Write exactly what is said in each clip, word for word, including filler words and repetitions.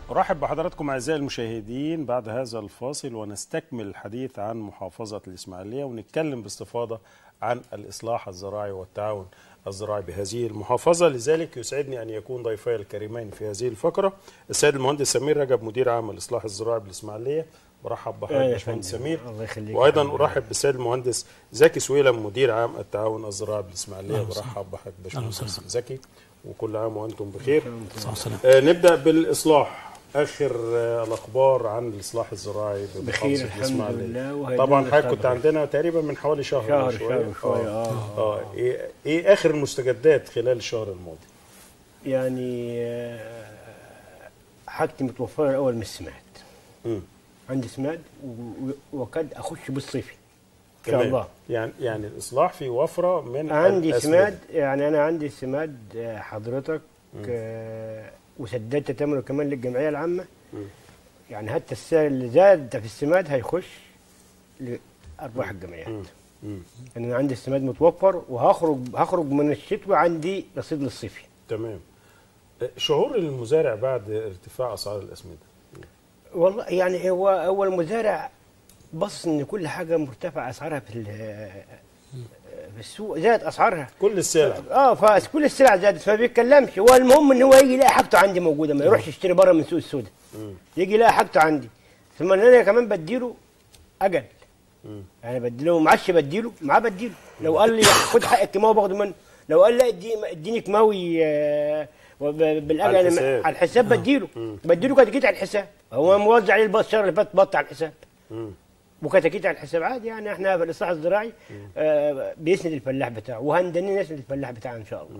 أرحب بحضراتكم أعزائي المشاهدين بعد هذا الفاصل ونستكمل الحديث عن محافظة الإسماعيلية ونتكلم باستفاضة عن الإصلاح الزراعي والتعاون الزراعي بهذه المحافظة. لذلك يسعدني أن يكون ضيفي الكريمين في هذه الفقرة السيد المهندس سمير رجب مدير عام الإصلاح الزراعي بالإسماعيلية. برحب بحضرتك يا باشمهندس سمير. وأيضا أرحب بالسيد المهندس زكي سويلم مدير عام التعاون الزراعي بالإسماعيلية. برحب بحضرتك باشمهندس زكي وكل عام وأنتم بخير. آه نبدأ بالإصلاح. اخر الاخبار عن الاصلاح الزراعي بخير الحمد لله. طبعا حضرتك كنت عندنا تقريبا من حوالي شهر شهر شويه شويه اه اه, آه. إيه, ايه اخر المستجدات خلال الشهر الماضي؟ يعني حاجتي متوفره الاول من السماد. امم عندي سماد وكاد اخش بالصيفي ان شاء الله. يعني يعني الاصلاح في وفره من عندي سماد. يعني انا عندي سماد حضرتك آه وسددت ثمنه كمان للجمعيه العامه. م. يعني حتى السعر اللي زاد في السماد هيخش لارباح الجمعيات. يعني انا عندي السماد متوفر وهخرج هخرج من الشتوى عندي رصيد للصيفي. تمام. شعور المزارع بعد ارتفاع اسعار الاسمده؟ والله يعني هو هو المزارع بص ان كل حاجه مرتفعه اسعارها في في السوق، زادت اسعارها كل السلع. اه فكل السلع زادت فما بيتكلمش. هو المهم ان هو يجي يلاقي حاجته عندي موجوده، ما يروحش يشتري بره من سوق السوداء. يجي يلاقي حاجته عندي. ثم انا كمان بديله اجل. مم. يعني بديله معش بديله معاه بديله. لو قال لي خد حق الكيماوي باخده منه، لو قال لا اديني كيماوي آه بالاجل على الحساب, على الحساب بديله. بديله كتاكيت على الحساب. هو موزع عليه الشهر اللي فات بط على الحساب. مم. وكتاكيت على الحساب عادي. يعني احنا في الاصلاح الزراعي آه بيسند الفلاح بتاعه وهندني نسند الفلاح بتاعه ان شاء الله.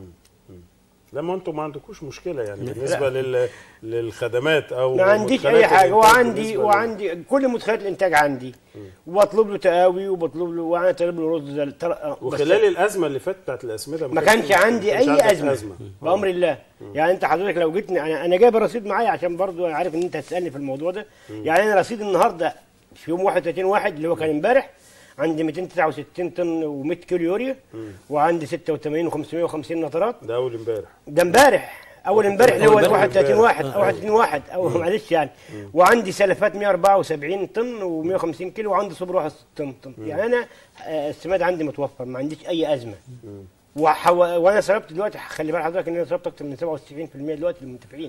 لما انتم ما عندكوش مشكله يعني بالنسبه لل... للخدمات او ما عنديش اي حاجه. وعندي وعندي كل مدخلات الانتاج عندي وبطلب له تقاوي وبطلب له وانا طالب له رز تر... وخلال الازمه اللي فاتت بتاعت الاسمده ما كانش عندي اي ازمه, أزمة. بامر الله. مم. يعني انت حضرتك لو جيتني انا انا جايب الرصيد معايا عشان برضو انا عارف ان انت هتسالني في الموضوع ده. مم. يعني انا رصيد النهارده في يوم واحد وثلاثين واحد اللي هو كان امبارح عندي مئتين وتسعة وستين طن ومئة كيلو يوريا. مم. وعندي ستة وثمانين وخمسمائة وخمسين نطرات. ده اول امبارح. ده امبارح اول امبارح اللي هو واحد وثلاثين واحد او واحد وثلاثين واحد او معلش يعني. مم. وعندي سلفات مئة وأربعة وسبعين طن ومئة وخمسين كيلو وعندي صبر واحد طن طن. يعني انا السماد عندي متوفر ما عنديش اي ازمه. مم. وحو... وانا صرفت دلوقتي خلي بال حضرتك ان انا صرفت اكتر من سبعة وتسعين بالمئة دلوقتي للمنتفعين.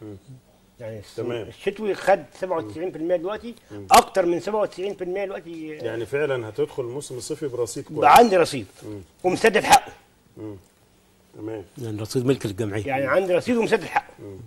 يعني تمام. الشتوي خد سبعة وتسعين بالمئة دلوقتي. مم. اكتر من سبعة وتسعين بالمئة دلوقتي. يعني فعلا هتدخل الموسم الصيفي برصيد كويس. عندي رصيد ومسدد حقه. مم. تمام. يعني رصيد ملك للجمعيه. يعني عندي رصيد ومسدد حقه. مم.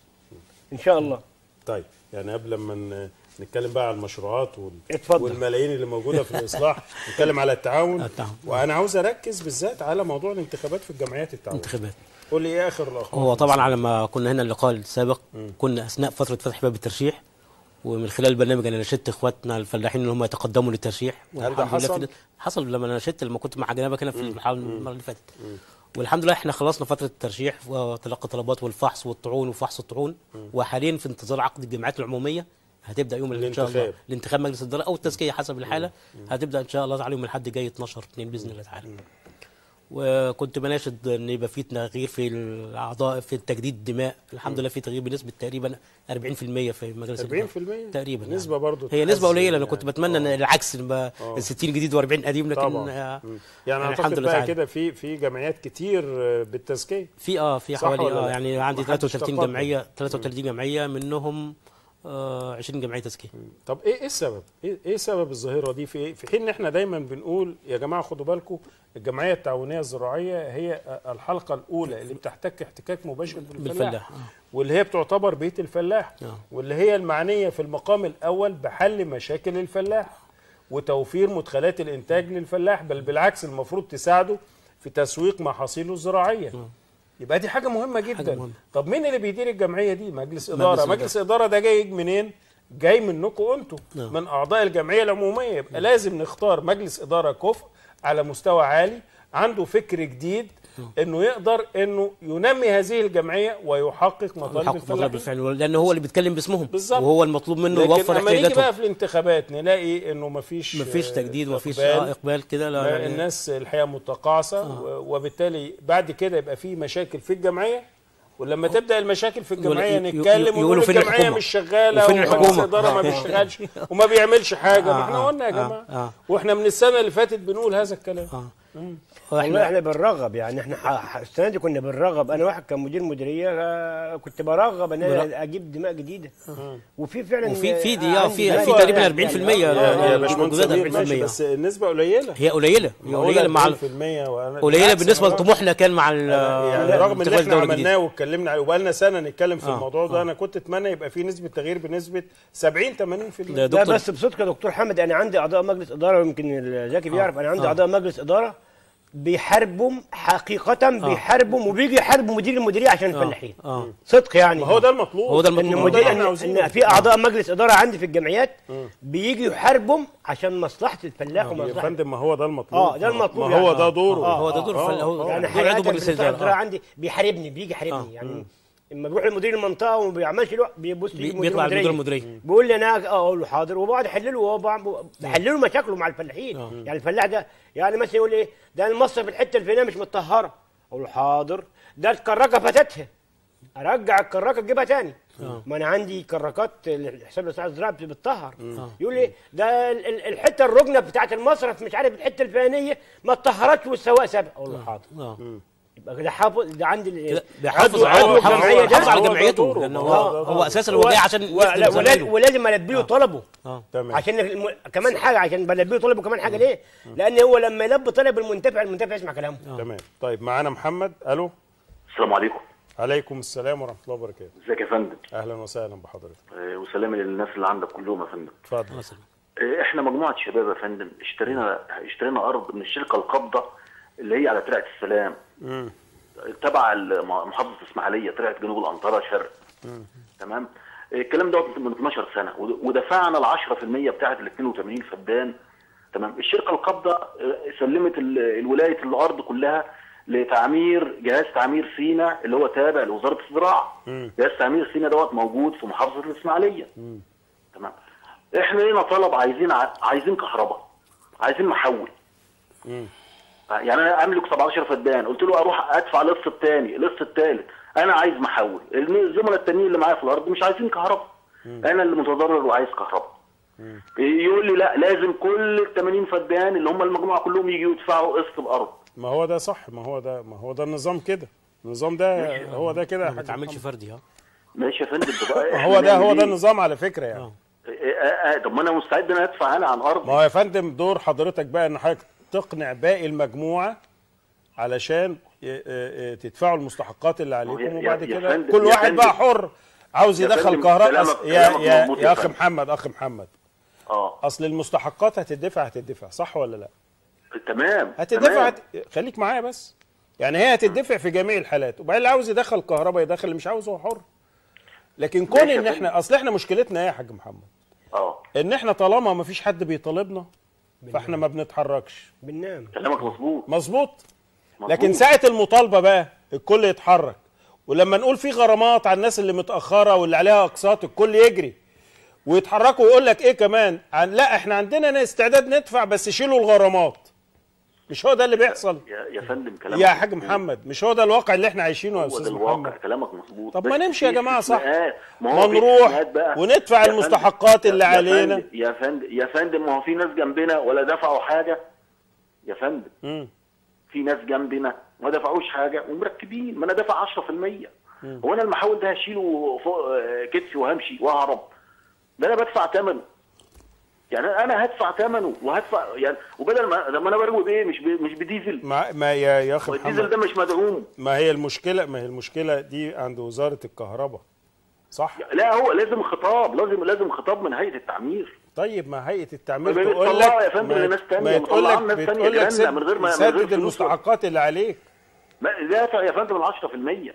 ان شاء الله. طيب يعني قبل ما نتكلم بقى على المشروعات وال... اتفضل. والملايين اللي موجوده في الاصلاح نتكلم على التعاون. التعاون. وانا عاوز اركز بالذات على موضوع الانتخابات في الجمعيات التعاون. انتخابات. قول لي ايه اخر الاخبار؟ هو طبعا على ما كنا هنا اللقاء السابق م. كنا اثناء فتره فتح باب الترشيح ومن خلال البرنامج انا نشدت اخواتنا الفلاحين ان هم يتقدموا للترشيح. هل ده حصل؟ حصل لما نشدت لما كنت مع جنابك هنا في المحاضره المره اللي فاتت. م. والحمد لله احنا خلصنا فتره الترشيح وتلقي طلبات والفحص والطعون وفحص الطعون. م. وحاليا في انتظار عقد الجمعيات العموميه هتبدا يوم ان شاء الله الانتخاب مجلس الاداره او التزكيه حسب الحاله. م. هتبدا ان شاء الله تعالى يوم الاحد الجاي اتناشر اثنين باذن الله تعالى. م. وكنت بناشد ان يبقى في تغيير في الاعضاء في تجديد الدماء. الحمد لله في تغيير بنسبه تقريبا أربعين بالمئة في مجلس أربعين بالمئة تقريبا. نسبه يعني. برضه هي نسبه قليله. انا يعني. كنت بتمنى ان العكس يبقى ستين جديد وأربعين قديم لكن طبعا. آه يعني اعتقد بقى كده في في جمعيات كتير بالتزكيه. في اه في حوالي اه يعني عندي ثلاثة وثلاثين جمعيه ثلاثة وثلاثين جمعيه منهم آه عشرين جمعيه تزكيه. طب ايه ايه السبب؟ ايه ايه سبب الظاهره دي في في حين ان احنا دايما بنقول يا جماعه خدوا بالكم الجمعيه التعاونيه الزراعيه هي الحلقه الاولى اللي بتحتك احتكاك مباشر بالفلاح, بالفلاح. آه. واللي هي بتعتبر بيت الفلاح. آه. واللي هي المعنيه في المقام الاول بحل مشاكل الفلاح وتوفير مدخلات الانتاج للفلاح، بل بالعكس المفروض تساعده في تسويق محاصيله الزراعيه. آه. يبقى دي حاجه مهمه جدا. حاجة مهمة. طب مين اللي بيدير الجمعيه دي؟ مجلس اداره. مجلس, مجلس اداره ده جاي منين؟ جاي منكم انتم no. من اعضاء الجمعيه العموميه. يبقى no. لازم نختار مجلس اداره كفء على مستوى عالي عنده فكر جديد no. انه يقدر انه ينمي هذه الجمعيه ويحقق مطالب الفلاحين، لان هو اللي بيتكلم باسمهم بالظبط. وهو المطلوب منه يوفر احتياجاتهم. لكن لما نيجي بقى في الانتخابات نلاقي انه مفيش مفيش تجديد ومفيش اقبال كده. لا يعني الناس الحقيقه متقاعسه آه. وبالتالي بعد كده يبقى في مشاكل في الجمعيه ولما تبدا المشاكل في الجمعيه يقول- نتكلم ونقول يقولوا فين الجمعيه الحكومة؟ مش شغاله وفين ومجلس الحكومة؟ الاداره ما آه. بيشتغلش وما بيعملش حاجه. ما آه، احنا آه، قلنا يا آه، جماعه آه. واحنا من السنه اللي فاتت بنقول هذا الكلام. اه والله احنا احنا بنرغب يعني احنا ح- ح- السنه دي كنا بنرغب. انا واحد كان مدير مديريه آه، كنت برغب ان برغب. انا اجيب دماء جديده. وفي فعلا وفي في آه، دي اه عندي في دماء في يعني- تقريبا يعني- أربعين في المية يعني- يا آه، يا آه، باشمهندس الجداد سمير ماشي، أربعين في المية. بس النسبه قليله. هي قليله هي قليله مع ال- في المية وأنا- قليله بالعكس بالنسبه أنا برغب. لطموحنا كان مع ال- يعني رغم ان انتخابات احنا الدولة الجديدة. عملناه واتكلمنا عليه وبقى لنا سنه نتكلم في آه، الموضوع ده، آه. انا كنت اتمنى يبقى في نسبه تغيير بنسبه سبعين ثمانين في المية. ده لا دكتور بس بصدق يا دكتور حمد، انا عندي اعضاء مجلس اداره، ويمكن زكي بيعرف انا عندي آه. اعضاء مجلس اداره بيحاربوا حقيقه، بيحاربوا وبيجي يحاربوا مدير المديريه عشان الفلاحين. اه صدق يعني. ما هو ده المطلوب. هو ده ان المطلوب. هو ده مدير اللي احنا ان, عاوزينه. إن في اعضاء مجلس اداره عندي في الجمعيات بيجي يحاربوا عشان مصلحه الفلاح يا ومصلحه. فندم ما هو ده المطلوب. اه ده المطلوب ما هو يعني. ده دوره. آه، هو ده دور آه، الفل- هو يعني دور حقيقة عضو مجلس المستشار الاداره آه. عندي بيحاربني بيجي يحاربني آه. يعني. اما بيروح لمدير المنطقه وما بيعملش له بيبص بي- يجي بيطلع مدير المدير المديريه المديريه بيقول لي انا اقول له حاضر، وبقعد احلله وهو بعمل- بحلله مشاكله مع الفلاحين. آه. يعني الفلاح ده يعني مثلا يقول ايه ده المصرف الحته الفلانيه مش متطهره، اقول له حاضر، ده الكراكه فاتتها، ارجع الكراكه تجيبها تاني. آه. ما انا عندي كراكات الحساب الاستاذ الزراعي بتطهر. آه. يقول لي ده ال- ال- الحته الركنه بتاعت المصرف مش عارف الحته الفلانيه ما اتطهرتش والسواق سابها، اقول له حاضر. اه يبقى ده حافظ، ده عندي ال- كده بيحافظ عضو- على عضو بيحافظ الجمعية ده. بيحافظ على هو ده جمعيته دوره. لان هو هو ده هو دوره. اساسا هو جاي عشان ولا- يخدم ولا- زمايله. ولازم البي له طلبه. اه تمام. عشان الم... كمان حاجه عشان بلبي له طلبه كمان حاجه ليه؟ لان هو لما يلبي طلب المنتفع، المنتفع يسمع كلامه. تمام. طيب معانا محمد. الو. السلام عليكم. عليكم السلام ورحمه الله وبركاته. ازيك يا فندم؟ اهلا وسهلا بحضرتك. آه، وسلامي للناس اللي عندك كلهم يا فندم. اتفضل. مثلا آه، احنا مجموعه شباب يا فندم اشترينا اشترينا ارض من الشركه القابضه اللي هي على ترعه السلام، امم تبع الم- محافظه الاسماعيليه، ترعه جنوب الانطره شرق. تمام. آه، الكلام ده من اتناشر سنه، ود- ودفعنا ال عشرة في المية بتاعه ال اتنين وتمانين فدان. تمام. الشركه القابضه آه، سلمت ال- الولايه الارض كلها لتعمير جهاز تعمير سينا اللي هو تابع لوزاره الزراعه. مم. جهاز تعمير سينا دوت موجود في محافظه الاسماعيليه. تمام. احنا لينا طلب، عايزين ع- عايزين كهرباء، عايزين محول. مم. يعني انا املك سبعتاشر فدان، قلت له اروح ادفع القسط الثاني القسط الثالث، انا عايز محول. الزملاء التانيين اللي معايا في الارض مش عايزين كهرباء، انا اللي متضرر وعايز كهرباء. يقول لي لا، لازم كل ال تمانين فدان اللي هم المجموعه كلهم يجوا يدفعوا قسط الارض. ما هو ده صح. ما هو ده ما هو ده النظام كده. النظام ده هو ده كده يا ما حاج بتعملش محمد. فردي اه ماشي يا فندم. طب إحنا هو ده نعمل هو ده إيه؟ النظام على فكره يعني. اه إيه- آه، آه، طب ما انا مستعد ان ادفع انا عن ارض. ما هو يا فندم دور حضرتك بقى ان حضرتك تقنع باقي المجموعه علشان ي- ي- تدفعوا المستحقات اللي عليكم، يا- وبعد يا كده فندم- كل يا واحد فندم. بقى حر عاوز يا يدخل فندم، كهرباء. كلامك- أص- يا كلامك يا مظبوط يا يا اخ فندم. محمد اخ محمد اه اصل المستحقات هتدفع هتدفع صح ولا لا؟ تمام. هتدفع تمام. هت... خليك معايا بس. يعني هي هتدفع في جميع الحالات، وبعدين اللي عاوز يدخل كهرباء يدخل، اللي مش عاوز هو حر. لكن كون ماشي يا ان فندم. احنا اصل احنا مشكلتنا ايه يا حاج محمد؟ اه ان احنا طالما ما فيش حد بيطالبنا فاحنا ما بنتحركش. بننام. كلامك مظبوط. مظبوط. مظبوط. لكن ساعة المطالبة بقى الكل يتحرك، ولما نقول في غرامات على الناس اللي متأخرة واللي عليها أقساط الكل يجري ويتحركوا ويقول لك إيه كمان عن لا إحنا عندنا استعداد ندفع بس شيلوا الغرامات. مش هو ده اللي بيحصل يا يا فندم كلامك يا حاج مظبوط. محمد؟ مش هو ده الواقع اللي إحنا عايشينه يا هو ده أستاذ الواقع، محمد؟ كلامك مظبوط. طب ما بس نمشي يا في جماعة صح. استثناءات. ما هو في نروح استثناءات بقى. وندفع يا فندم- المستحقات اللي يا علينا. فندم- يا فندم يا فندم ما هو في ناس جنبنا ولا دفعوا حاجه يا فندم. مم. في ناس جنبنا ما دفعوش حاجه ومركبين، ما انا دافع عشرة في المية. هو انا المحول ده هشيله فوق آه، كتفي وهمشي واهرب؟ ده انا بدفع ثمنه. يعني انا هدفع ثمنه وهدفع يعني، وبدل ما لما انا بروج بايه مش ب... مش بديزل. ما, ما يا يا أخي والديزل محمد، ده مش مدعوم. ما هي المشكلة ما هي المشكلة دي عند وزارة الكهرباء صح؟ لا هو لازم خطاب، لازم لازم خطاب من هيئه التعمير. طيب ما هيئة التعمير ما تقول بتطلعوا لك يا فندم ما- لناس تانية، ما تقول لك مطلعوا ناس تانية بتقول لك جيراننا من غير ما- من غير سدد فلوس. المستحقات اللي عليك. ما دافع يا فندم ال عشرة في المية.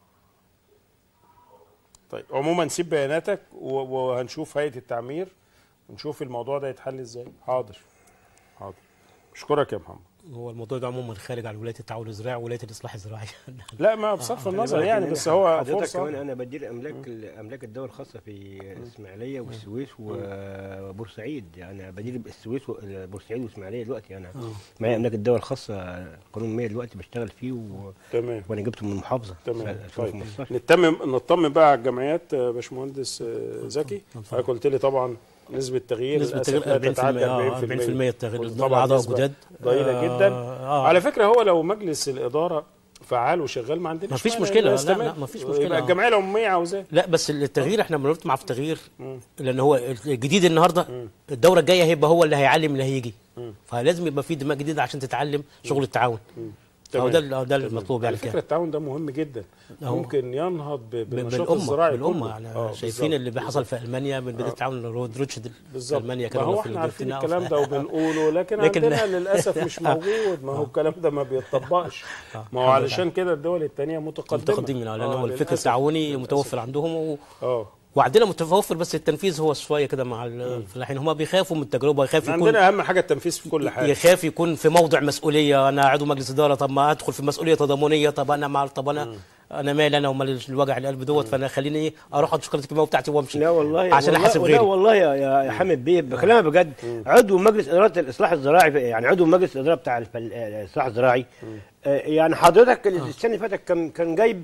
طيب عموما سيب بياناتك و- وهنشوف هيئة التعمير ونشوف الموضوع ده يتحل ازاي. حاضر حاضر. اشكرك يا محمد. هو الموضوع ده عموما خارج عن ولايه التعاون الزراعي وولايه الاصلاح الزراعي. لا ما بصرف آه النظر يعني، بس هو حضرتك فرصه كمان انا بدير املاك املاك الدول الخاصه في الاسماعيليه والسويس وبورسعيد. انا بدير السويس وبورسعيد والاسماعيليه دلوقتي. انا معايا املاك الدول الخاصه قانون مية دلوقتي بشتغل فيه و... تمام، وانا جبته من المحافظه. تمام. طيب نتمم نطمن بقى على الجمعيات يا باشمهندس زكي. حضرتك قلت لي طبعا نسبة تغيير نسبة تغيير أربعين بالمية التغيير طبعا اعضاء جداد ضئيلة جدا. آه. على فكرة هو لو مجلس الإدارة فعال وشغال ما عندناش مفيش مشكلة. لا لا مفيش مشكلة. يبقى الجمعية العمومية عاوزاه. لا بس التغيير احنا بنطمع في التغيير، لأن هو الجديد النهارده الدورة الجاية هيبقى هو اللي هيعلم اللي هيجي، فلازم يبقى في دماء جديدة عشان تتعلم شغل التعاون. هو ده ده المطلوب يعني. على فكره التعاون ده مهم جدا، ممكن ينهض بالنشاط الزراعي الزراعي بالامه. احنا شايفين اللي بيحصل في المانيا من بدايه التعاون روتشيلد في المانيا. كان هو احنا عارفين الكلام ده وبنقوله، لكن, لكن عندنا للاسف مش موجود. ما هو الكلام ده ما بيتطبقش. ما هو علشان كده الدول الثانيه متقدمه متقدمين، لان هو الفكر التعاوني متوفر عندهم و... اه وعندنا متوفر، بس التنفيذ هو شويه كده مع الفلاحين. هم بيخافوا من التجربه، يخاف يكون عندنا اهم حاجه التنفيذ في كل حاجه. يخاف يكون في موضع مسؤوليه. انا عضو مجلس اداره، طب ما ادخل في مسؤوليه تضامنيه. طب انا مع طب انا مم. انا مالي انا ومال الوجع القلب دوت، فانا خليني ايه اروح احط شكاره الكيماوي بتاعتي وامشي. لا والله عشان احاسب غيري. لا والله يا يا حامد بيه بكلامك بجد. عضو مجلس اداره الاصلاح الزراعي، يعني عضو مجلس الاداره بتاع الاصلاح الزراعي. يعني حضرتك السنه اللي فاتت كان كان جايب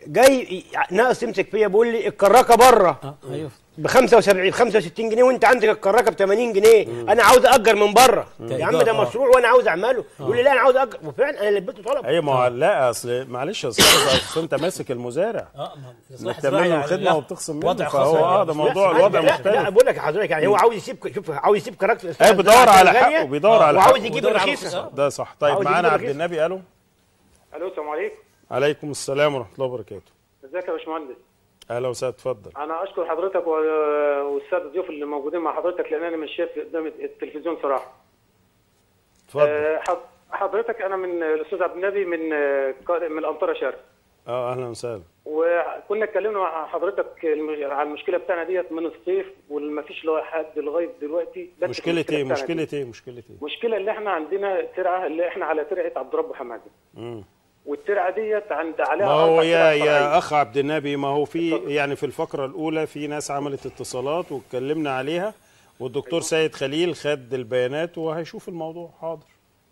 جاي ناقص يمسك فيا بيقول لي الكراكه بره اه ايوه ب خمسة وسبعين خمسة وستين جنيه وانت عندك الكراكه ب ثمانين جنيه. مم. انا عاوز اجر من بره. يا عم ده مشروع وانا عاوز اعمله. يقول لي لا انا عاوز اجر، وفعلا انا لبيته طلب. ايوه ما لا اصل معلش يا استاذ، اصل انت ماسك المزارع اه انك تعمل له خدمه وبتخصم منه، فهو اه ده موضوع الوضع مختلف. لا بقول لك لحضرتك يعني هو عاوز يسيب، شوف عاوز يسيب كراكه ايه بيدور على حقه، بيدور على حقه وعاوز يجيب رخيصه. ده صح. طيب معانا عبد النبي. الو الو السلام عليكم. عليكم السلام ورحمه الله وبركاته. ازيك يا باشمهندس؟ اهلا وسهلا، اتفضل. انا اشكر حضرتك والساده الضيوف اللي موجودين مع حضرتك، لان انا مش شايف قدام التلفزيون صراحه. اتفضل. أه حضرتك انا من الاستاذ عبد النبي من من الانطره شرق. اه اهلا وسهلا. وكنا اتكلمنا مع حضرتك على المشكله بتاعنا ديت من الصيف، وما فيش حد لغايه دلوقتي. مشكله ايه؟ مشكله ايه؟ مشكله ايه؟ المشكله اللي احنا عندنا ترعه، اللي احنا على ترعه عبد رب حماده. امم والترعه ديت عند عليها ما هو يا يا اخ عبد النبي، ما هو في يعني في الفقره الاولى في ناس عملت اتصالات واتكلمنا عليها، والدكتور أيوة. سيد خليل خد البيانات وهيشوف الموضوع. حاضر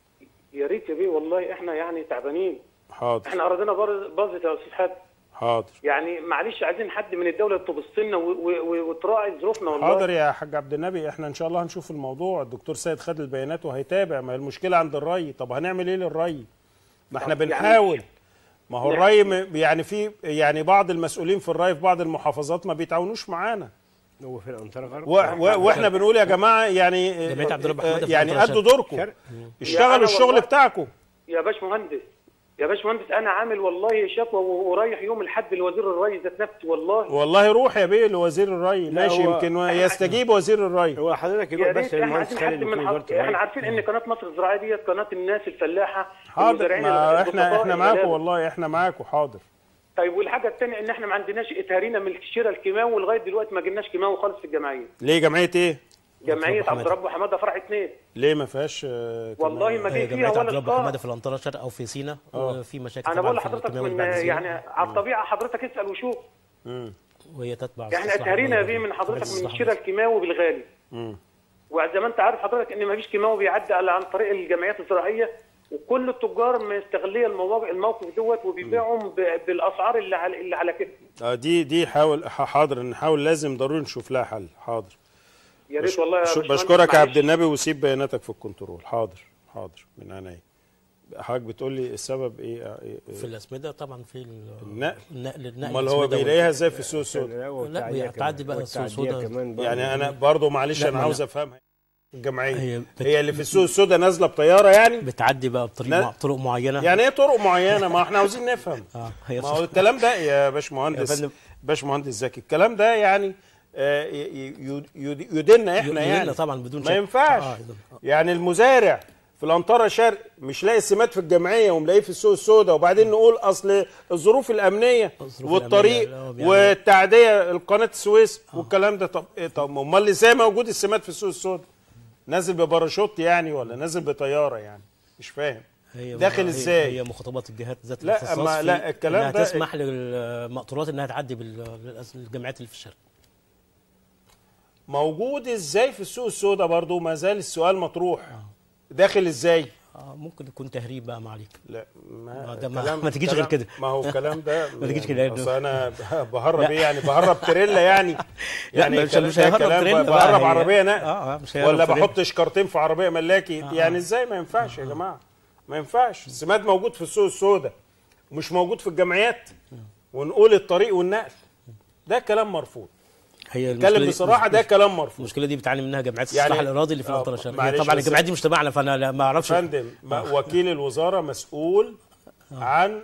يا ريت يا بيه، والله احنا يعني تعبانين. حاضر. احنا اراضينا باظت يا استاذ حاج. حاضر. يعني معلش عايزين حد من الدوله تبص لنا وتراعي ظروفنا والله. حاضر يا حاج عبد النبي، احنا ان شاء الله هنشوف الموضوع. الدكتور سيد خد البيانات وهيتابع. ما هي المشكله عند الري. طب هنعمل ايه للري؟ ما احنا بنحاول. ما هو الري يعني في يعني بعض المسؤولين في الري في بعض المحافظات ما بيتعاونوش معانا. هو في الانطره غرب واحنا بنقول يا جماعه يعني يعني ادوا دوركم، اشتغلوا الشغل بتاعكم يا باشمهندس. يا باشمهندس انا عامل والله شكوى ورايح يوم الاحد لوزير الري ذات نفسه. والله والله روح يا بيه لوزير الري، ماشي يمكن يستجيب وزير الري. هو حضرتك يقول بس المهندس خالد من حض... احنا عارفين ان قناه مصر الزراعيه ديت قناه الناس الفلاحه. حاضر. ما احنا احنا معاكم والله، احنا معاكم. حاضر. طيب والحاجه الثانيه ان احنا ما عندناش اتهارينا من الشراء الكيماوي، ولغايه دلوقتي ما جبناش كيماوي خالص في الجمعيه. ليه جمعيه ايه؟ جمعيه عبد رب حماده فرع اثنين. ليه ما فيهاش؟ والله ما في فيها ولا عبد رب حماده في الانطره شرق او في سينا في مشاكل. انا بقول لحضرتك من يعني على الطبيعه، حضرتك اسال وشوف. امم وهي تتبع. احنا اتهرينا بيه من حضرتك من الشراء الكيماوي بالغالي. امم وزي ما انت عارف حضرتك ان ما فيش كيماوي بيعدي عن طريق الجمعيات الزراعيه، وكل التجار مستغليه الموقف دوت وبيبيعهم بالاسعار اللي على اللي على كده. اه دي دي حاول حاضر نحاول، لازم ضروري نشوف لها حل. حاضر. يا ريت والله. بشكرك يا عبد النبي، وسيب بياناتك في الكنترول. حاضر حاضر من عينيا. حضرتك بتقول لي السبب ايه؟ إيه في الاسمده طبعا، في النقل. النقل النقل امال هو بيلاقيها ازاي في السوق السوداء؟ لا بتعدي بقى السوق السوداء. يعني انا برضو معلش انا عاوز افهمها. الجمعيه هي, هي اللي في السوق السوداء نازله بطياره يعني؟ بتعدي بقى بطريقه طرق معينه. يعني ايه طرق معينه؟ ما احنا عاوزين نفهم. اه ما هو الكلام ده يا باشمهندس باشمهندس زكي، الكلام ده يعني يديننا احنا يعني طبعا بدون ما ينفعش. آه يعني المزارع في الانطره شرق مش لاقي السمات في الجمعيه وملاقيه في السوق السوداء، وبعدين نقول اصل الظروف الامنيه الظروف والطريق الأمنية والتعديه قناه السويس آه. والكلام ده. طب ايه؟ طب امال ازاي موجود السمات في السوق السوداء؟ نازل بباراشوت يعني ولا نازل بطياره يعني؟ مش فاهم داخل ازاي؟ هي مخاطبات الجهات ذات لا الاختصاص ما لا الكلام انها ده تسمح للمقطورات انها تعدي بالجامعات اللي في الشرق. موجود ازاي في السوق السوداء برضو؟ ما زال السؤال مطروح. آه. داخل ازاي؟ اه ممكن يكون تهريب بقى ما عليك. لا ما ده ما, ما تجيش غير كده. ما هو الكلام ده ما تجيش كده. اصل انا بهرب ايه يعني؟ بهرب تريلا يعني؟ يعني مش مش هيهرب تريلا، بهرب عربيه نقل اه مش ولا بحط شكارتين في عربيه ملاكي؟ آه يعني ازاي؟ ما ينفعش يا جماعه، ما ينفعش. السماد موجود في السوق السوداء ومش موجود في الجمعيات، ونقول الطريق والنقل. ده كلام مرفوض. هي اتكلم بصراحه، ده كلام مرفوض. المشكله دي بتعاني منها جمعيات الاصلاح يعني الاراضي اللي في المنطقه الشرقيه. طبعا الجمعيات دي مش تبعنا فانا ما اعرفش. فندم وكيل الوزاره مسؤول آه. عن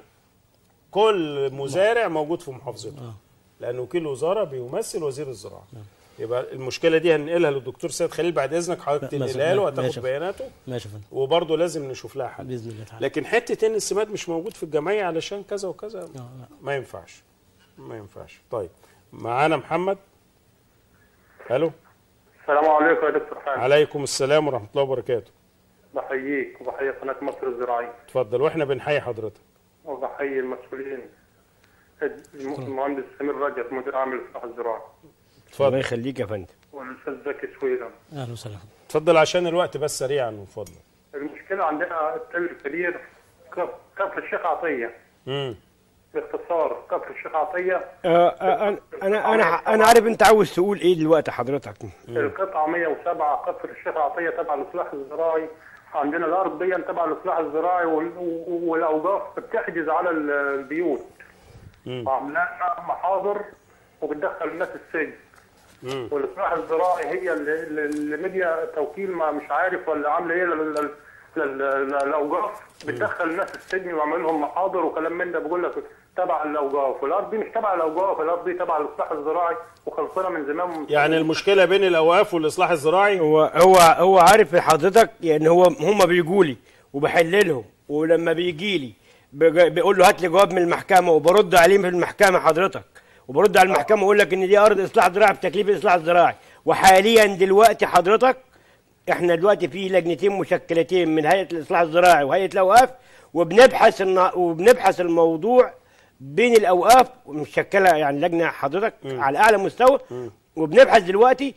كل مزارع موجود في محافظته، آه. لان وكيل الوزاره بيمثل وزير الزراعه. آه. يبقى المشكله دي هننقلها للدكتور سيد خليل بعد اذنك، حضرتك تنقلها له وهتاخد بياناته. ماشي يا فندم. وبرضه لازم نشوف لها حل باذن الله تعالى. لكن حته ان السماد مش موجود في الجمعيه علشان كذا وكذا آه. ما ينفعش، ما ينفعش. طيب معانا محمد. الو. السلام عليكم يا دكتور حامد. عليكم السلام ورحمه الله وبركاته. بحييك وبحيي قناه مصر الزراعيه. اتفضل. واحنا بنحيي حضرتك. وبحيي المسؤولين. المهندس سمير رجب مدير عام الاصلاح الزراعي. اتفضل. الله يخليك يا فندم. والاستاذ زكي سويلم. اهلا وسهلا. اتفضل عشان الوقت بس سريعا من فضلك. المشكله عندنا التل الكبير كفر الشيخ عطيه. امم باختصار كفر الشيخ عطيه. آه آه انا انا انا عارف انت عاوز تقول ايه دلوقتي حضرتك. القطعه مية وسبعة كفر الشيخ عطيه تبع الاصلاح الزراعي. عندنا الارض دي تبع الاصلاح الزراعي والاوقاف بتحجز على البيوت. وعاملين محاضر وبتدخل الناس السجن. والاصلاح الزراعي هي اللي, اللي مديا توكيل ما مش عارف ولا عامله ايه للاوقاف، بتدخل الناس السجن وعامل لهم محاضر وكلام من ده. بقول لك تبع الاوقاف، والارض دي مش تبع الاوقاف، الارض دي تبع الاصلاح الزراعي وخلصنا من زمان. يعني المشكله بين الاوقاف والاصلاح الزراعي. هو هو هو عارف حضرتك يعني. هو هم بيجوا لي وبحللهم، ولما بيجي لي بيقول له هات لي جواب من المحكمه وبرد عليه في المحكمه حضرتك، وبرد على المحكمه واقول لك ان دي ارض اصلاح زراعي بتكليف الاصلاح الزراعي. وحاليا دلوقتي حضرتك احنا دلوقتي في لجنتين مشكلتين من هيئه الاصلاح الزراعي وهيئه الاوقاف، وبنبحث النا... وبنبحث الموضوع بين الاوقاف مشكله يعني لجنه حضرتك م. على اعلى مستوى م. وبنبحث دلوقتي.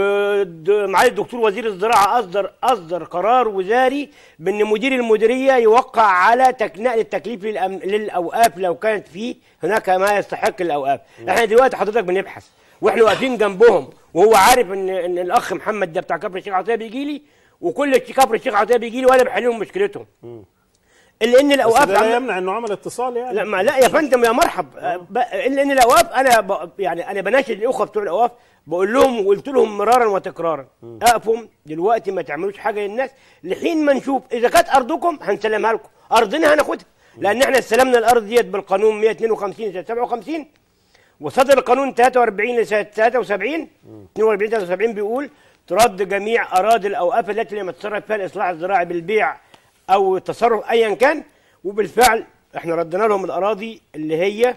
ومعالي الدكتور وزير الزراعه اصدر اصدر قرار وزاري بان مدير المديريه يوقع على نقل التكليف للأم... للاوقاف لو كانت في هناك ما يستحق الاوقاف. م. احنا دلوقتي حضرتك بنبحث واحنا واقفين جنبهم، وهو عارف ان ان الاخ محمد ده بتاع كفر الشيخ عطيه بيجي لي، وكل كفر الشيخ عطيه بيجي لي وانا بحل لهم مشكلتهم. م. الا ان الاوقاف بس ده لا يمنع انه عمل اتصال يعني. لا ما لا يا فندم يا مرحب. الا ان الاوقاف انا ب... يعني انا بناشد الاخوه بتوع الاوقاف، بقول لهم وقلت لهم مرارا وتكرارا اقفوا دلوقتي ما تعملوش حاجه للناس لحين ما نشوف اذا كانت ارضكم هنسلمها لكم، ارضنا هناخدها. لان احنا استلمنا الارض ديت بالقانون مية واثنين وخمسين سنه سبعة وخمسين، وصدر القانون ثلاثة وأربعين لسنه ثلاثة وسبعين اثنين وأربعين ثلاثة وسبعين بيقول ترد جميع اراضي الاوقاف التي لم يتصرف فيها الاصلاح الزراعي بالبيع او التصرف ايا كان. وبالفعل احنا ردنا لهم الاراضي اللي هي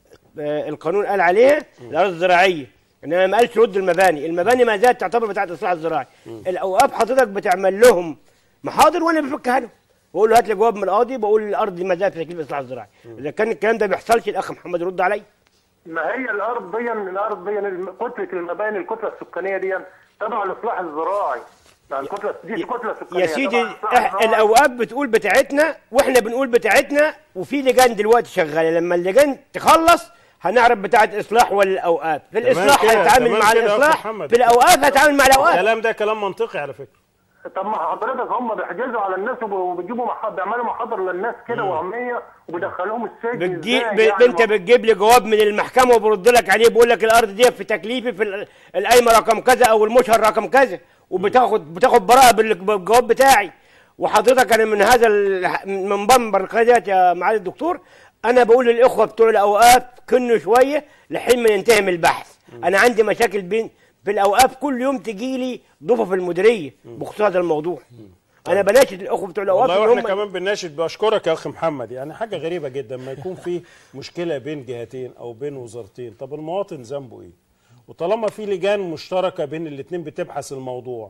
القانون قال عليها الاراضي الزراعيه، انما ما قالش رد المباني. المباني ما زالت تعتبر بتاعه الاصلاح الزراعي. الاوقاف حضرتك بتعمل لهم محاضر وانا بفكها لهم، بقول له هات لي جواب من القاضي بقول الارض دي ما زالت في تكليف الاصلاح الزراعي. اذا كان الكلام ده ما بيحصلش الاخ محمد يرد عليا. ما هي الارض دي الارض دي كتله المباني الكتله السكانيه دي تبع الاصلاح الزراعي. يعني كتله دي كتله سكانيه يا سيدي. الاوقاف بتقول بتاعتنا واحنا بنقول بتاعتنا، وفي لجان دلوقتي شغاله. لما اللجان تخلص هنعرف بتاعه الاصلاح ولا الاوقاف. في الاصلاح هتعامل مع الاصلاح، في الاوقاف هتعامل مع الاوقاف. الكلام ده كلام منطقي على فكره. طب ما حضرتك هم بيحجزوا على الناس وبيجيبوا محاضر، بيعملوا محاضر للناس كده وهميه وبيدخلوهم السجن. بتجي ب... يعني انت بتجيب لي جواب من المحكمه وبرد لك عليه بقول لك الارض دي في تكليفي في القايمه رقم كذا او المشهر رقم كذا، وبتاخد بتاخد براءه بالجواب بتاعي. وحضرتك انا من هذا من منبر القناه يا معالي الدكتور انا بقول للاخوه بتوع الاوقاف كنوا شويه لحين ما ينتهي من البحث. انا عندي مشاكل بين في الاوقاف، كل يوم تجي لي ضفه في المديريه بخصوص هذا الموضوع. انا بناشد الاخوه بتوع الاوقاف. والله واحنا كمان بنناشد. بشكرك يا اخ محمد. يعني حاجه غريبه جدا ما يكون في مشكله بين جهتين او بين وزارتين، طب المواطن ذنبه ايه؟ وطالما في لجان مشتركه بين الاثنين بتبحث الموضوع،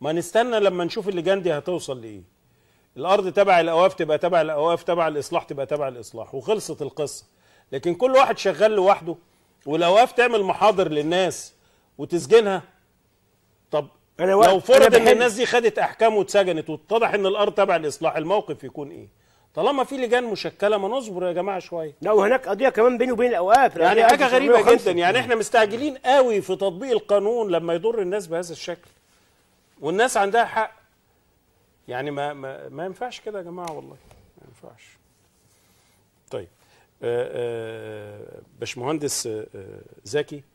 ما نستنى لما نشوف اللجان دي هتوصل لايه. الارض تبع الاوقاف تبقى تبع الاوقاف، تبع الاصلاح تبقى تبع الاصلاح، وخلصت القصه. لكن كل واحد شغال لوحده، والاوقاف تعمل محاضر للناس وتسجنها. طب أنا لو فرض ان بحب... الناس دي خدت احكام واتسجنت واتضح ان الارض تبع الاصلاح، الموقف يكون ايه؟ طالما في لجان مشكله ما نصبر يا جماعه شويه. لا وهناك قضيه كمان بيني وبين الاوقاف يعني حاجه غريبه جدا، يعني احنا مستعجلين قوي في تطبيق القانون لما يضر الناس بهذا الشكل، والناس عندها حق. يعني ما ما, ما ينفعش كده يا جماعه، والله ما ينفعش. طيب آه، آه، باشمهندس آه، زكي،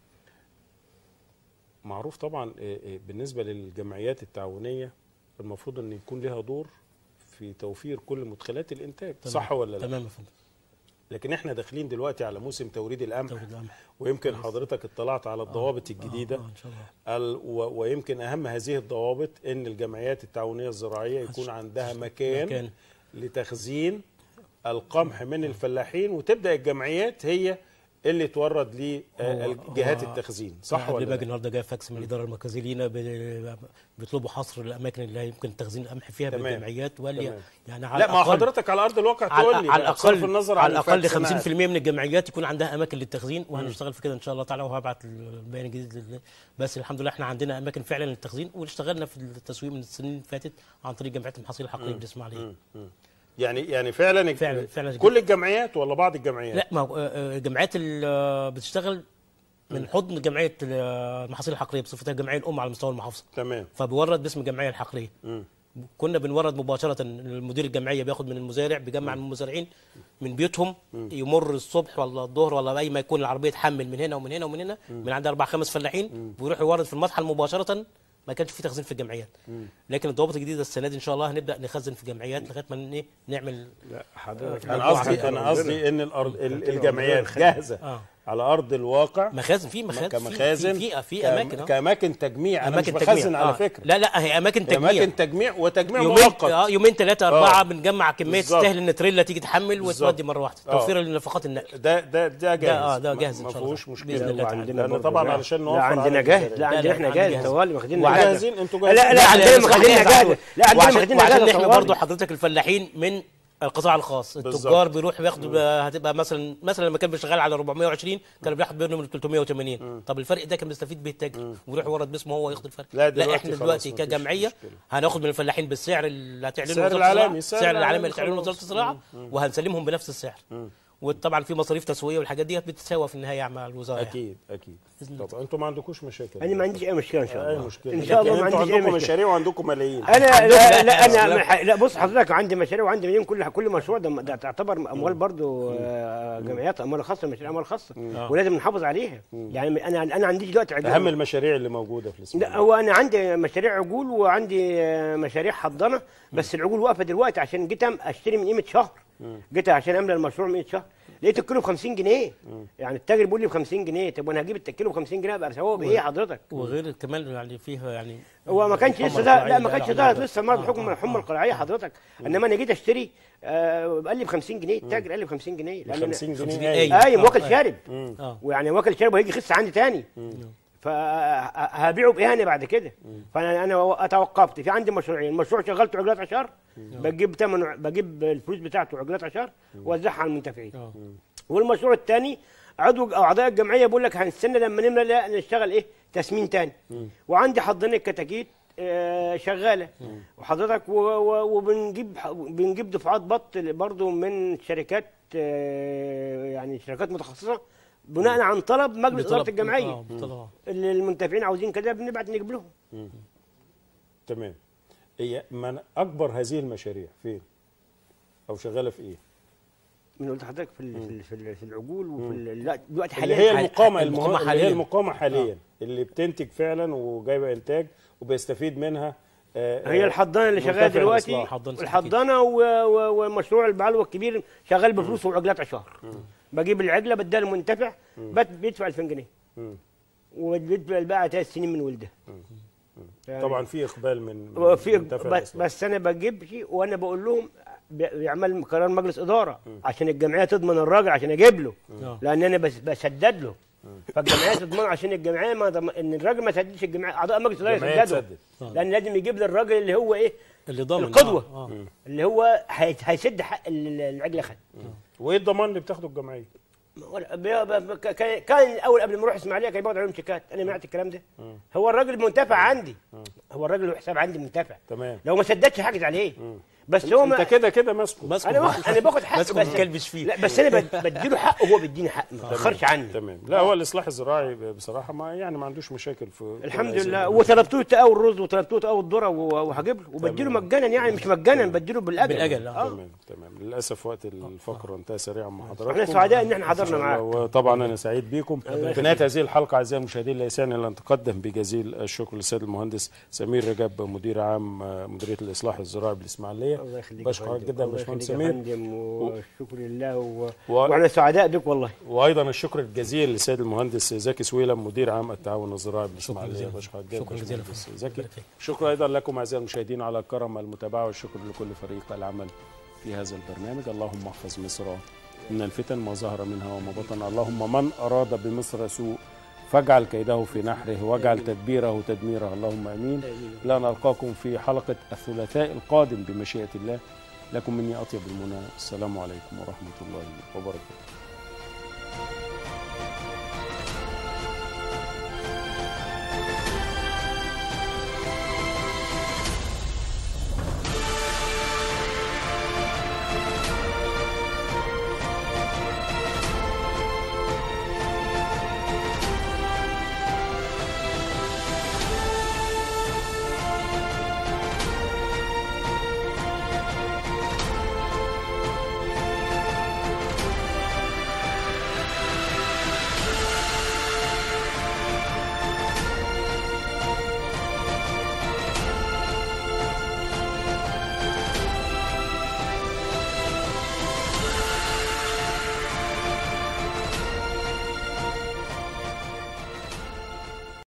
معروف طبعا بالنسبه للجمعيات التعاونيه المفروض ان يكون لها دور في توفير كل مدخلات الانتاج، صح ولا لا؟ تمام يا فندم. لكن احنا داخلين دلوقتي على موسم توريد القمح، توريد القمح. ويمكن حضرتك اطلعت على الضوابط آه الجديده. آه آه إن شاء الله. ال و ويمكن اهم هذه الضوابط ان الجمعيات التعاونيه الزراعيه يكون عندها مكان, مكان لتخزين القمح من الفلاحين، وتبدا الجمعيات هي اللي تورد لجهات التخزين، صح ولا لا؟ قبل النهارده جاي فاكس من الاداره المركزيه لينا بيطلبوا حصر الاماكن اللي يمكن تخزين القمح فيها بالجمعيات، وقال لي يعني على لا ما حضرتك على ارض الواقع تقول لي على الاقل النظر على الاقل خمسين بالمية من الجمعيات يكون عندها اماكن للتخزين، وهنشتغل في كده ان شاء الله تعالى، وهبعت البيان الجديد. بس الحمد لله احنا عندنا اماكن فعلا للتخزين، واشتغلنا في التسويق من السنين اللي فاتت عن طريق جمعيات المحاصيل الحقليه بالاسماعيليه. يعني يعني فعلا, فعلا, فعلا كل الجمعيات ولا بعض الجمعيات؟ لا ما الجمعيات اللي بتشتغل من حضن جمعيه المحاصيل الحقليه بصفتها الجمعيه الام على مستوى المحافظه. تمام. فبورد باسم الجمعيه الحقليه. م. كنا بنورد مباشره، المدير الجمعيه بياخد من المزارع، بيجمع من المزارعين من بيوتهم، م. يمر الصبح ولا الظهر ولا اي ما يكون العربيه تحمل من هنا ومن هنا ومن هنا، م. من عند اربع خمس فلاحين، ويروح يورد في المطحن مباشره. ما كانش في تخزين في الجمعيات، مم. لكن الضوابط الجديده السنه دي ان شاء الله هنبدا نخزن في الجمعيات لغايه ما نعمل. لا حضرتك انا قصدي انا قصدي ان الارض الجمعيات جاهزه آه. على ارض الواقع، مخازن في مخازن كمخازن في في, في اماكن كاماكن تجميع. انا مش بخزن على فكره، لا لا هي اماكن تجميع، اماكن تجميع وتجميع يومين مؤقت اه يومين ثلاثه اربعه آه. بنجمع كميه تستاهل ان تريلا تيجي تحمل وتودي مره واحده، توفيرا لنفقات النقل. ده ده ده جاهز، ده اه ده جاهز ان شاء الله، ما فيهوش مشكله باذن الله. لان طبعا علشان نوفر، لا عندنا جاهز، لا عندنا احنا جاهز طوال واخدين جاهزين. انتوا جاهزين؟ لا لا عندنا واخدين جاهز، لا عندنا واخدين جاهز. وعشان احنا برضه حضرتك الفلاحين من القطاع الخاص، التجار بيروح بياخدوا، هتبقى مثلا مثلا لما كان بيشتغل على أربعمية وعشرين كان بياخد منهم من ثلاثمية وثمانين. مم. طب الفرق ده كان بيستفيد به التاجر ويروح يورد باسمه هو ياخد الفرق. لا, لا احنا دلوقتي كجمعيه هناخد من الفلاحين بالسعر اللي هتعلنه السعر العالمي، السعر العالمي اللي هتعلنه وزاره الزراعه، وهنسلمهم بنفس السعر. مم. وطبعا في مصاريف تسويه والحاجات دي بتتساوى في النهايه مع الوزاره. اكيد اكيد. طب انتوا ما عندكوش مشاكل؟ انا ما عنديش اي مشكله ان شاء الله. اي مشكله ان شاء الله ما عنديش اي مشكله. مشاريع وعندكم ملايين. انا لا لا انا لا بص حضرتك عندي مشاريع وعندي ملايين. كل كل مشروع ده, ده تعتبر اموال برضو جمعيات، اموال خاصه، مشاريع اموال خاصه، ولازم نحافظ عليها. يعني انا انا عندي دلوقتي عجول. اهم المشاريع اللي موجوده في الاسم. لا هو انا عندي مشاريع عجول وعندي مشاريع حضانه، بس العجول واقفه دلوقتي عشان جيت اشتري من قيمه شهر. جيت عشان املى المشروع من قيمه شهر، لقيت الكيلو ب خمسين جنيه. مم. يعني التاجر بيقول لي ب خمسين جنيه. طب وانا هجيب الكيلو ب خمسين جنيه ابقى اسويه بايه حضرتك؟ وغير كمان يعني فيها يعني هو ما كانش لسه ده، لا ما كانش ظهرت لسه المرض بحكم الحمى القرعيه حضرتك. انما انا جيت اشتري آه قال لي ب خمسين جنيه، التاجر قال لي ب خمسين جنيه. ب خمسين جنيه ايوه واكل شارب، ويعني واكل شارب وهيجي يخس عندي تاني، فهبيعه بايه انا بعد كده؟ فانا انا توقفت. في عندي مشروعين، مشروع شغلت عجلات عشار، بجيب ثمن بجيب الفلوس بتاعته عجلات عشار واوزعها على المنتفعين. والمشروع الثاني عضو او اعضاء الجمعيه بيقول لك هنستنى لما نملى، لا نشتغل ايه تسمين ثاني. وعندي حضانه كتاكيت آه شغاله وحضرتك، وبنجيب بنجيب دفعات بط برضه من شركات آه يعني شركات متخصصه بناء عن طلب مجلس اداره الجمعيه. آه اللي المنتفعين عاوزين كده بنبعت نجيب لهم. مم. تمام. هي من اكبر هذه المشاريع فين؟ او شغاله في ايه؟ من قلت لحضرتك في في في العجول وفي دلوقتي حاليا اللي هي المقامه المقامه اللي هي المقامه حاليا آه. اللي بتنتج فعلا وجايبه انتاج وبيستفيد منها. آه هي الحضانه اللي شغاله دلوقتي، الحضانه ومشروع البعلوه الكبير شغال بفلوس وعجلات عشار. بجيب العجله بديها للمنتفع بيدفع ألفين جنيه وبيدفع الباقي ثلاث سنين من ولده. يعني طبعا في اقبال من في بس, بس انا بجيبش وانا بقول لهم بيعمل قرار مجلس اداره م. عشان الجمعيه تضمن الراجل عشان اجيب له، م. لان انا بس بسدد له. فالجمعيه تضمن عشان الجمعيه ما ضم... ان الراجل ما تهددش الجمعيه، اعضاء مجلس الاداره الجمعية يسددوا، تسدد. لان لازم يجيب للراجل اللي هو ايه اللي ضامن القدوه آه. آه. اللي هو هي- هيسد حق ال- العجل خد. وايه الضمان اللي بتاخده الجمعيه؟ ولا- بي- ب- ب- كان كان الاول قبل ما اروح اسماعيليه كان بياخد عليهم شيكات، انا منعت الكلام ده. هو الراجل منتفع عندي، هو الراجل له حساب عندي منتفع، تمام. لو ما سددش حاجز عليه. بس هو انت ما كده كده ماسكه. ماسكه انا باخد انا باخد حقه ماسكه بس ما تكلبش فيه. لا بس انا بد- بديله حقه وهو بيديني حق، ما تاخرش عني. تمام. لا هو الاصلاح الزراعي بصراحه ما يعني ما عندوش مشاكل في الحمد كل هذه لله، الأمور. وطلبت له تقاوي الرز وطلبت له تقاوي الذره وهجيب له وبديله مجانا، يعني مش مجانا بديله بالاجل. بالأجل، آه. تمام تمام. للاسف وقت الفقره انتهى سريعا مع حضراتكم. احنا سعداء ان احنا حضرنا معاك. وطبعا انا سعيد بيكم. في نهايه هذه الحلقه اعزائي المشاهدين لا يسعني الا ان اتقدم بجزيل الشكر للسيد المهندس سمير رجب مدير عام مديريه الاصلاح الزراعي بالاسماعيليه. الله يخليك. بشكرك جدا يا باشمهندس سمير. والشكر لله و... و- واحنا سعداء بك والله. وايضا الشكر الجزيل للسيد المهندس زكي سويلم مدير عام التعاون الزراعي بالاسماعيليه. بشكرك جدا شكرا جزيلا. باشمهندس زكي. شكرا ايضا لكم اعزائي المشاهدين على كرم المتابعه، والشكر لكل فريق العمل في هذا البرنامج. اللهم احفظ مصر من الفتن ما ظهر منها وما بطن. اللهم من اراد بمصر سوء فاجعل كيده في نحره واجعل تدبيره تدميره. اللهم امين. لا نلقاكم في حلقه الثلاثاء القادم بمشيئه الله. لكم مني اطيب المنى. السلام عليكم ورحمه الله وبركاته.